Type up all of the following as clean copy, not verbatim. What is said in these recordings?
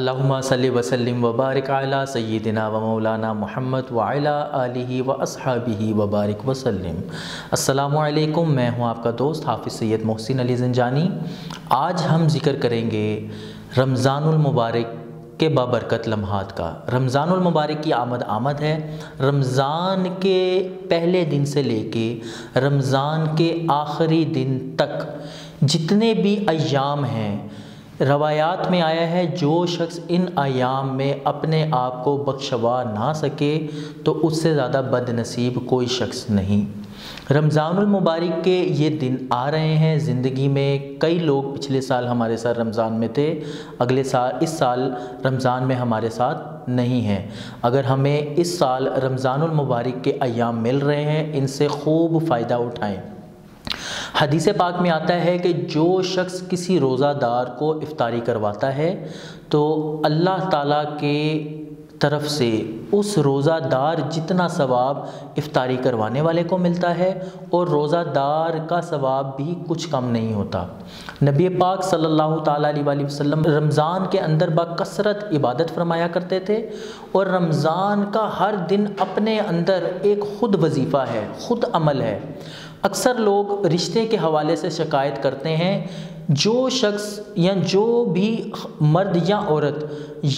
अल्लाहुम्मा सल्लि व सल्लिम व बारिक अला सय्यिदिना व मौलाना मुहम्मद व अला आलिहि व अस्हाबिहि व बारिक व सल्लिम। अस्सलामु अलैकुम, मैं हूँ आपका दोस्त हाफिज़ सैयद मोहसिन अली ज़ंजानी। आज हम ज़िक्र करेंगे रमज़ानुल मुबारक के बाबरकत लम्हात का। रमज़ानुल मुबारक की आमद है। रमज़ान के पहले दिन से लेके रमज़ान के आखिरी दिन तक जितने भी अय्याम हैं, रवायात में आया है जो शख्स इन अय्याम में अपने आप को बख्शवा ना सके तो उससे ज़्यादा बदनसीब कोई शख्स नहीं। रमज़ानुल मुबारक के ये दिन आ रहे हैं। ज़िंदगी में कई लोग पिछले साल हमारे साथ रमज़ान में थे, अगले साल इस साल रमज़ान में हमारे साथ नहीं हैं। अगर हमें इस साल रमज़ानुल मुबारक के अय्याम मिल रहे हैं, इनसे खूब फ़ायदा उठाएँ। हदीस पाक में आता है कि जो शख्स किसी रोज़ादार को इफ्तारी करवाता है तो अल्लाह ताला के तरफ से उस रोज़ादार जितना सवाब इफ्तारी करवाने वाले को मिलता है और रोज़ादार का सवाब भी कुछ कम नहीं होता। नबी पाक सल्लल्लाहु ताला अलैहि वसल्लम रमज़ान के अंदर बकसरत इबादत फरमाया करते थे और रमज़ान का हर दिन अपने अंदर एक ख़ुद वजीफ़ा है, ख़ुद अमल है। अक्सर लोग रिश्ते के हवाले से शिकायत करते हैं, जो शख्स या जो भी मर्द या औरत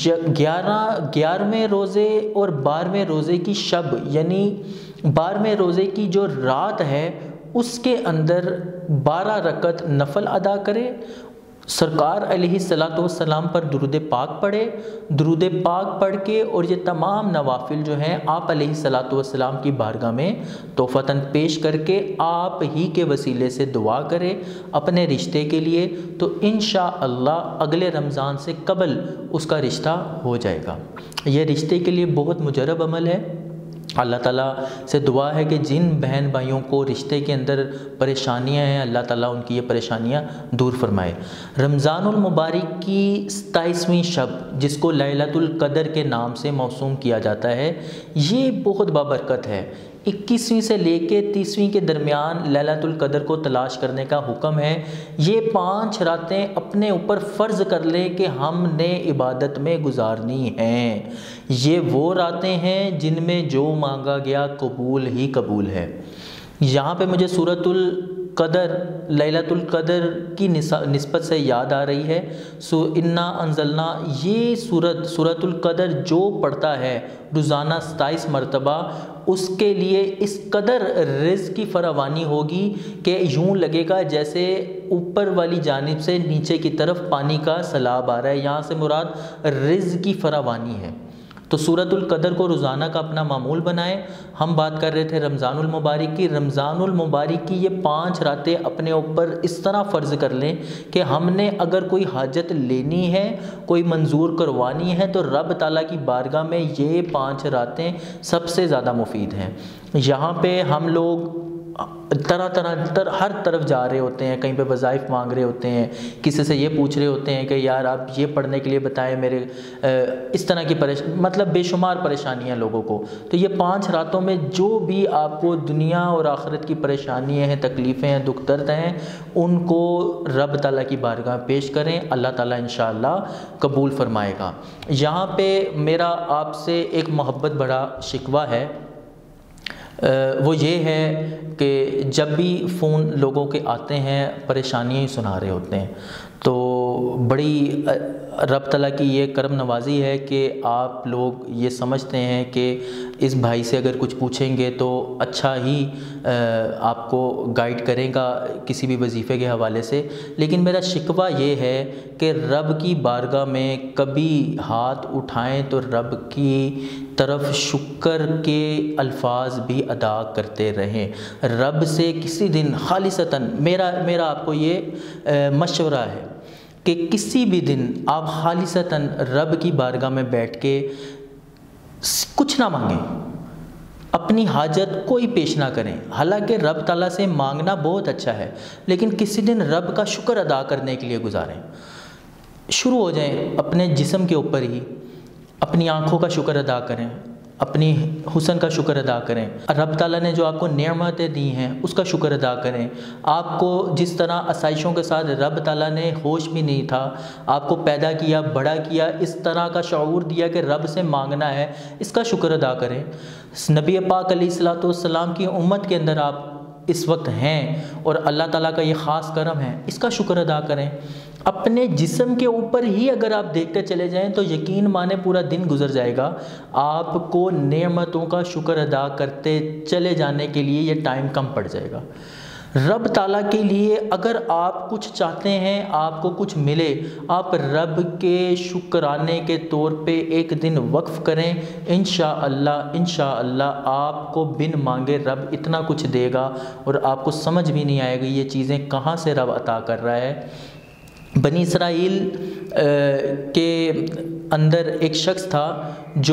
11वें रोज़े और 12वें रोज़े की शब यानी 12वें रोज़े की जो रात है उसके अंदर 12 रकत नफल अदा करे, सरकार अलैहिस्सलातु वस्सलाम पर दुरूद पाक पढ़े, दुरूद पाक पढ़ के और ये तमाम नवाफिल जो हैं आप अलैहिस्सलातु वस्सलाम की बारगाह में तोहफ़तन पेश करके आप ही के वसीले से दुआ करें अपने रिश्ते के लिए, तो इंशाअल्लाह अगले रमज़ान से कबल उसका रिश्ता हो जाएगा। यह रिश्ते के लिए बहुत मुजरब अमल है। अल्लाह ताला से दुआ है कि जिन बहन भाइयों को रिश्ते के अंदर परेशानियां हैं, अल्लाह ताला उनकी ये परेशानियां दूर फरमाए। रमज़ानुल मुबारक की 27वीं शब जिसको लैलतुल क़द्र के नाम से मौसूम किया जाता है, ये बहुत बाबरकत है। 21वीं से लेके 30वीं के दरमियान लैलतुल क़द्र को तलाश करने का हुक्म है। ये 5 रातें अपने ऊपर फ़र्ज़ कर लें कि हमने इबादत में गुजारनी हैं। ये वो रातें हैं जिनमें जो मांगा गया कबूल ही कबूल है। यहाँ पे मुझे सूरतुल क़द्र लैलतुल क़द्र की निस्बत से याद आ रही है। इन्ना अंज़लना, ये सूरतुल क़द्र जो पढ़ता है रोज़ाना 27 मरतबा, उसके लिए इस कदर रिज़्क़ की फरावानी होगी कि यूँ लगेगा जैसे ऊपर वाली जानिब से नीचे की तरफ पानी का सैलाब आ रहा है। यहाँ से मुराद रिज़्क़ की फरावानी है। तो सूरतुल क़द्र को रोज़ाना का अपना मामूल बनाएं। हम बात कर रहे थे रमज़ानुल मुबारक की। रमज़ानुल मुबारक की ये 5 रातें अपने ऊपर इस तरह फ़र्ज़ कर लें कि हमने अगर कोई हाजत लेनी है, कोई मंजूर करवानी है, तो रब ताला की बारगाह में ये 5 रातें सबसे ज़्यादा मुफीद हैं। यहाँ पे हम लोग हर तरफ जा रहे होते हैं, कहीं पे वज़ाइफ मांग रहे होते हैं, किसी से ये पूछ रहे होते हैं कि यार आप ये पढ़ने के लिए बताएं मेरे, इस तरह की मतलब बेशुमार परेशानियां लोगों को। तो ये 5 रातों में जो भी आपको दुनिया और आखिरत की परेशानियां हैं, तकलीफ़ें हैं, दुख दर्द हैं, उनको रब ताला की बारगाह पेश करें। अल्लाह ताला इंशाअल्लाह कबूल फरमाएगा। यहाँ पे मेरा आपसे एक मोहब्बत भरा शिकवा है, वो ये है कि जब भी फ़ोन लोगों के आते हैं परेशानियाँ ही सुना रहे होते हैं, तो बड़ी रब तआला की ये करम नवाज़ी है कि आप लोग ये समझते हैं कि इस भाई से अगर कुछ पूछेंगे तो अच्छा ही आपको गाइड करेगा किसी भी वजीफ़े के हवाले से। लेकिन मेरा शिकवा ये है कि रब की बारगाह में कभी हाथ उठाएं तो रब की तरफ शुक्र के अल्फाज भी अदा करते रहें। रब से किसी दिन खालिसतन मेरा आपको ये मशवरा है कि किसी भी दिन आप खालिसतन रब की बारगाह में बैठ के कुछ ना मांगें, अपनी हाजत कोई पेश ना करें। हालांकि रब ताला से मांगना बहुत अच्छा है, लेकिन किसी दिन रब का शुक्र अदा करने के लिए गुजारें। शुरू हो जाएं अपने जिस्म के ऊपर ही, अपनी आँखों का शुक्र अदा करें, اپنی حسن کا شکر ادا کریں، رب تعالیٰ نے جو آپ کو نعمتیں دی ہیں اس کا شکر ادا کریں۔ آپ کو جس طرح آسائشوں کے ساتھ رب تعالیٰ نے ہوش بھی نہیں تھا، آپ کو پیدا کیا، بڑا کیا، اس طرح کا شعور دیا کہ رب سے مانگنا ہے، اس کا شکر ادا کریں۔ نبی پاک علیہ الصلوۃ والسلام کی امت کے اندر آپ اس وقت ہیں اور اللہ تعالیٰ کا یہ خاص کرم ہے، اس کا شکر ادا کریں۔ اپنے جسم کے اوپر ہی اگر آپ دیکھتے چلے جائیں تو یقین مانے پورا دن گزر جائے گا، آپ کو نعمتوں کا شکر ادا کرتے چلے جانے کے لیے یہ ٹائم کم پڑ جائے گا۔ رب تعالیٰ کے لیے اگر آپ کچھ چاہتے ہیں، آپ کو کچھ ملے، آپ رب کے شکرانے کے طور پہ ایک دن وقف کریں، انشاءاللہ آپ کو بن مانگے رب اتنا کچھ دے گا اور آپ کو سمجھ بھی نہیں آئے گا یہ چیزیں کہاں سے رب عطا کر رہا ہے۔ بنی اسرائیل کے اندر ایک شخص تھا جو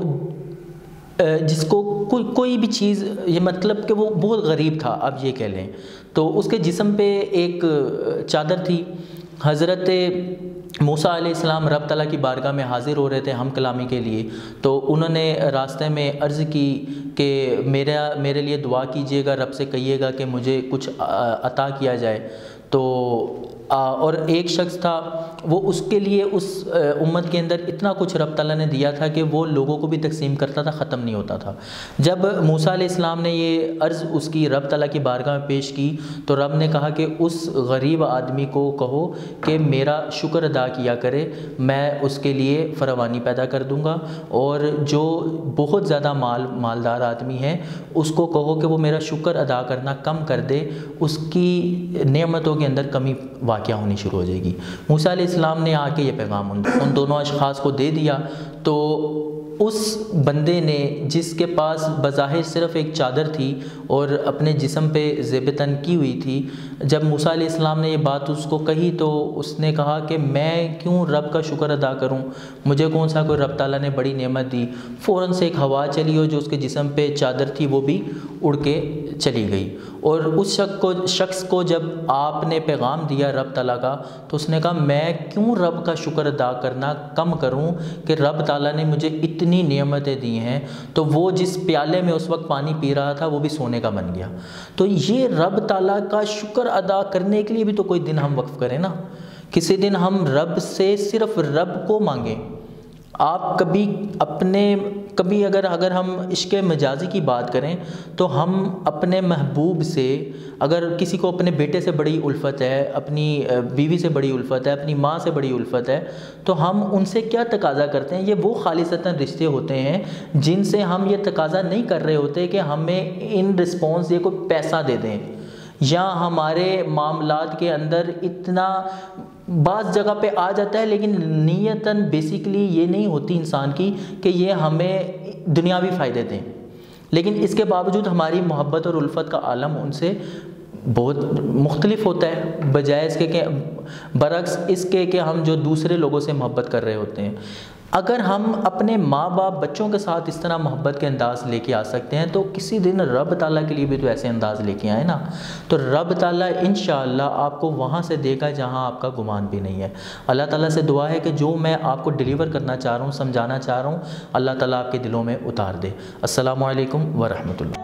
جس کو کوئی بھی چیز، یہ مطلب کہ وہ بہت غریب تھا، آپ یہ کہہ لیں، تو اس کے جسم پہ ایک چادر تھی۔ حضرت موسیٰ علیہ السلام رب تعالیٰ کی بارگاہ میں حاضر ہو رہے تھے ہم کلامی کے لیے، تو انہوں نے راستے میں عرض کی کہ میرے لیے دعا کیجئے گا، رب سے کہیے گا کہ مجھے کچھ عطا کیا جائے۔ تو اور ایک شخص تھا وہ اس کے لیے اس امت کے اندر اتنا کچھ رب تعالیٰ نے دیا تھا کہ وہ لوگوں کو بھی تقسیم کرتا تھا، ختم نہیں ہوتا تھا۔ جب موسیٰ علیہ السلام نے یہ عرض اس کی رب تعالیٰ کی بارگاہ میں پیش کی تو رب نے کہا کہ اس غریب آدمی کو کہو کہ میرا شکر ادا کیا کرے، میں اس کے لیے فراوانی پیدا کر دوں گا، اور جو بہت زیادہ مالدار آدمی ہے اس کو کہو کہ وہ میرا شکر ادا کرنا کم کر دے، اس کی نعمتوں کے اندر کمی واقع ہونی شروع ہو جائے گی۔ موسیٰ علیہ السلام نے آ کے یہ پیغام ان دونوں اشخاص کو دے دیا، تو اس بندے نے جس کے پاس بظاہر صرف ایک چادر تھی اور اپنے جسم پہ زیب تن کی ہوئی تھی، جب موسیٰ علیہ السلام نے یہ بات اس کو کہی تو اس نے کہا کہ میں کیوں رب کا شکر ادا کروں، مجھے کون سا کوئی رب تعالیٰ نے بڑی نعمت دی۔ فوراً سے ایک ہوا چلی اور جو اس کے جسم پہ چادر تھی وہ بھی اڑ کے چلی گئی، اور اس شخص کو جب آپ نے پیغام دیا رب تعالیٰ کا تو اس نے کہا میں کیوں رب کا شکر ادا کرنا کم کروں کہ رب تعالیٰ نے مجھے اتنی نعمتیں دی ہیں۔ تو وہ جس پیالے میں اس وقت پانی پی رہا تھا وہ بھی سونے کا بن گیا۔ تو یہ رب تعالیٰ کا شکر ادا کرنے کے لیے بھی تو کوئی دن ہم وقف کریں نا، کسی دن ہم رب سے صرف رب کو مانگیں۔ آپ کبھی اگر ہم عشق مجازی کی بات کریں تو ہم اپنے محبوب سے، اگر کسی کو اپنے بیٹے سے بڑی الفت ہے، اپنی بیوی سے بڑی الفت ہے، اپنی ماں سے بڑی الفت ہے، تو ہم ان سے کیا تقاضا کرتے ہیں؟ یہ وہ خالصتاً رشتے ہوتے ہیں جن سے ہم یہ تقاضا نہیں کر رہے ہوتے کہ ہمیں ان رسپانس یہ کوئی پیسہ دے دیں، یا ہمارے معاملات کے اندر اتنا بعض جگہ پہ آ جاتا ہے لیکن نیتاً بیسیکلی یہ نہیں ہوتی انسان کی کہ یہ ہمیں دنیاوی فائدے دیں، لیکن اس کے باوجود ہماری محبت اور الفت کا عالم ان سے بہت مختلف ہوتا ہے، بجائے اس کے کہ برعکس اس کے کہ ہم جو دوسرے لوگوں سے محبت کر رہے ہوتے ہیں۔ اگر ہم اپنے ماں باپ بچوں کے ساتھ اس طرح محبت کے انداز لے کے آ سکتے ہیں تو کسی دن رب تعالیٰ کے لیے بھی تو ایسے انداز لے کے آئے نا، تو رب تعالیٰ انشاءاللہ آپ کو وہاں سے دے گا جہاں آپ کا گمان بھی نہیں ہے۔ اللہ تعالیٰ سے دعا ہے کہ جو میں آپ کو ڈیلیور کرنا چاہ رہا ہوں، سمجھانا چاہ رہا ہوں، اللہ تعالیٰ آپ کے دلوں میں اتار دے۔ السلام علیکم ورحمۃ اللہ۔